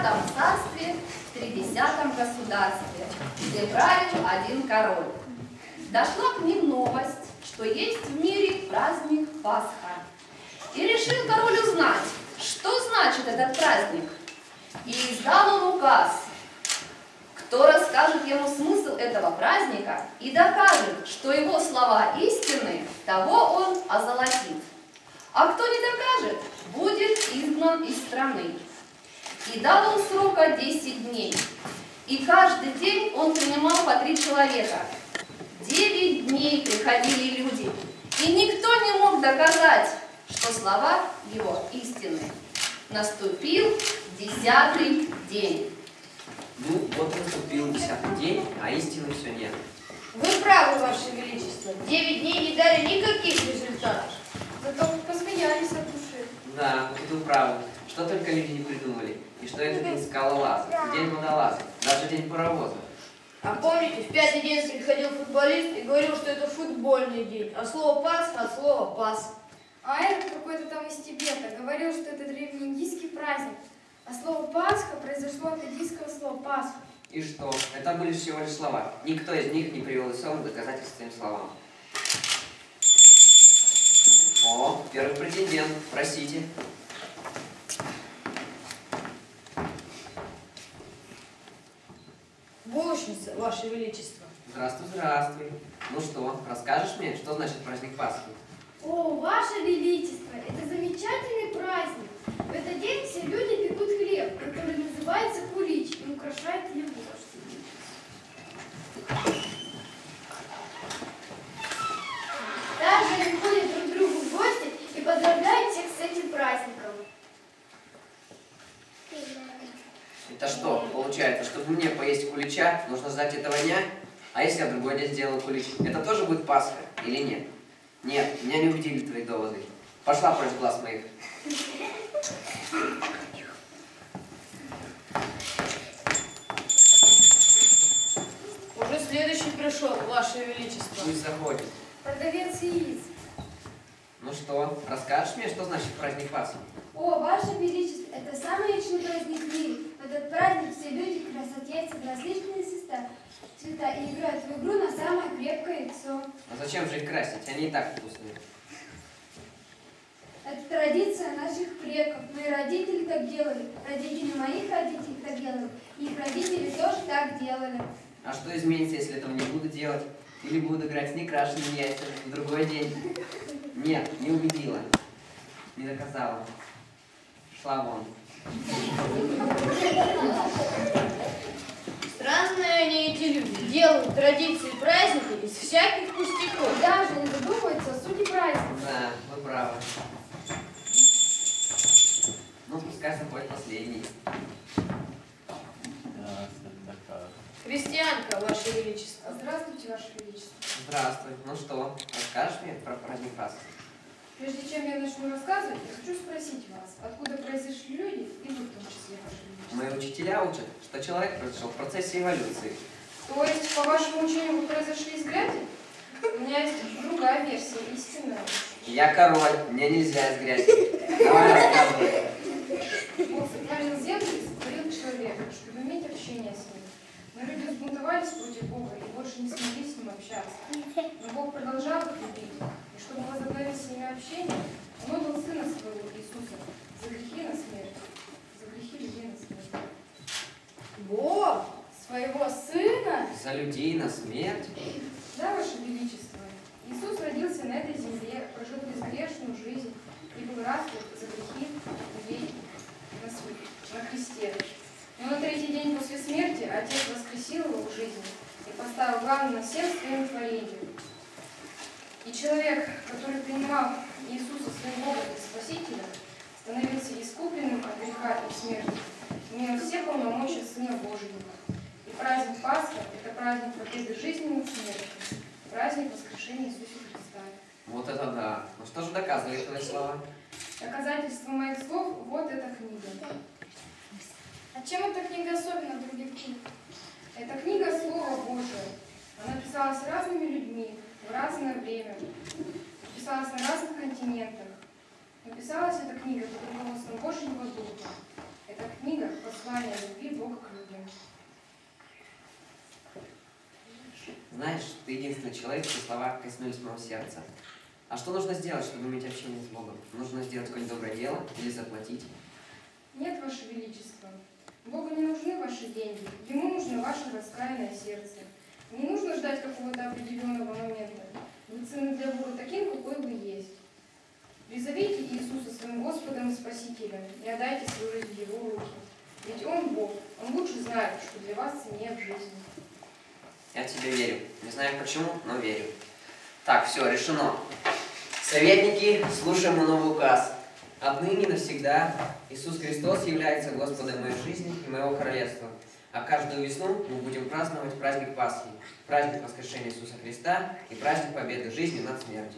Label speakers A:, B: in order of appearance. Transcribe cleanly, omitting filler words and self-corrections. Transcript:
A: 10 царстве, в 30 государстве, где правил один король. Дошла к ним новость, что есть в мире праздник Пасха. И решил король узнать, что значит этот праздник. И издал он указ. Кто расскажет ему смысл этого праздника и докажет, что его слова истинны, того он озолотит. А кто не докажет, будет изгнан из страны. И дал он срока 10 дней. И каждый день он принимал по 3 человека. 9 дней приходили люди, и никто не мог доказать, что слова его истинны. Наступил 10-й день.
B: Ну, вот наступил 10-й день, а истины все нет.
C: Вы правы, Ваше Величество. 9 дней не дали никаких результатов. Зато посмеялись от души.
B: Да, вот вы правы. Что только люди не придумали. И что это день скалолаза, день водолаза, даже день паровоза.
C: А помните, в 5-й день приходил футболист и говорил, что это футбольный день, а слово Пасха от слова пас.
D: А этот какой-то там из Тибета говорил, что это древнеиндийский праздник, а слово Пасха произошло от индийского слова Пасха.
B: И что? Это были всего лишь слова. Никто из них не привел весомых доказательств своим словам. О, первый претендент. Просите.
C: Булочница, Ваше Величество.
B: Здравствуй, здравствуй. Ну что, расскажешь мне, что значит праздник Пасхи?
D: О, Ваше Величество, это замечательный праздник. В этот день все люди пекут хлеб, который называется кулич, и украшает его. Также они ходят друг к другу в гости и поздравляют всех с этим праздником.
B: Это что, получается, чтобы мне поесть кулича, нужно ждать этого дня? А если я в другой день сделаю кулич, это тоже будет Пасха или нет? Нет, меня не убедили твои доводы. Пошла прочь глаз моих.
C: Уже следующий пришел, Ваше Величество.
B: Пусть заходит.
D: Продавец яиц.
B: Ну что, расскажешь мне, что значит праздник Пасхи?
D: О, Ваше Величество, это самый личный праздник в мире. В этот праздник все люди красят яйца в различные цвета и играют в игру на самое крепкое яйцо.
B: А зачем же их красить? Они и так вкусные.
D: Это традиция наших предков. Мои родители так делали. Родители моих родителей так делали. И их родители тоже так делали.
B: А что изменится, если этого не буду делать? Или буду играть с некрашенными яйцами в другой день? Нет, не убедила. Не доказала. Шла вон.
C: Странные они эти люди. Делают традиции и праздники из всяких пустяков.
D: Даже не задумываются о сути праздника.
B: Да, вы правы. Ну, пускай заходит последний.
C: Христианка, Ваше Величество.
D: Здравствуйте, Ваше Величество.
B: Здравствуй. Ну что, расскажешь мне про праздник Пасхи?
D: Прежде чем я начну рассказывать, я хочу спросить вас, откуда произошли люди, и вы в том числе, Ваше Величество.
B: Мои учителя учат, что человек произошел в процессе эволюции.
D: То есть, по вашему учению, вы произошли из грязи? У меня есть другая версия, истинная.
B: Я король, мне нельзя из грязи. Давай рассказывай.
D: Бог сотворил землю и сотворил человека, чтобы иметь общение с ним. Но люди взбунтовались против Бога и больше не смогли с ним общаться. Но Бог продолжал их любить, и чтобы возобновить с ними общение, Он отдал Сына Своего Иисуса за грехи на смерть, за грехи людей на смерть.
C: Бог!
D: Своего Сына?
B: За людей на смерть?
D: Да, Ваше Величество. Иисус родился на этой земле, прожил безгрешную жизнь и был распят за грехи людей на кресте. Но на 3-й день после смерти Отец воскресил его в жизни и поставил главным на всем своим творением. И человек, который принимал Иисуса своим Богом и Спасителем, становился искупленным от греха и смерти, имея все полномочия Сына Божьего. И праздник Пасха – это праздник победы жизни над смертью, праздник воскрешения Иисуса Христа.
B: Вот это да. Ну что же доказывает твои слова?
D: Доказательство моих слов – вот эта книга. А чем эта книга особенна от других книг? Эта книга – Слово Божие. Она писалась разными людьми в разное время, писалась на разных континентах. Написалась эта книга под руководством Божьего Духа. Эта книга послание о любви Бога к людям.
B: Знаешь, ты единственный человек, чьи слова коснулись моего сердца. А что нужно сделать, чтобы иметь общение с Богом? Нужно сделать какое-нибудь доброе дело или заплатить?
D: Нет, Ваше Величество, Богу не нужны ваши деньги, Ему нужно ваше раскаянное сердце. Не нужно ждать какого-то определенного момента. Вы ценны для Бога таким, какой вы есть. Призовите Иисуса своим Господом и Спасителем и отдайте свою жизнь в Его руки. Ведь Он Бог, Он лучше знает, что для вас ценнее в жизни.
B: Я в тебя верю. Не знаю почему, но верю. Так, все, решено. Советники, слушаем новый указ. Отныне навсегда Иисус Христос является Господом моей жизни и моего королевства. А каждую весну мы будем праздновать праздник Пасхи, праздник воскрешения Иисуса Христа и праздник победы жизни над смертью.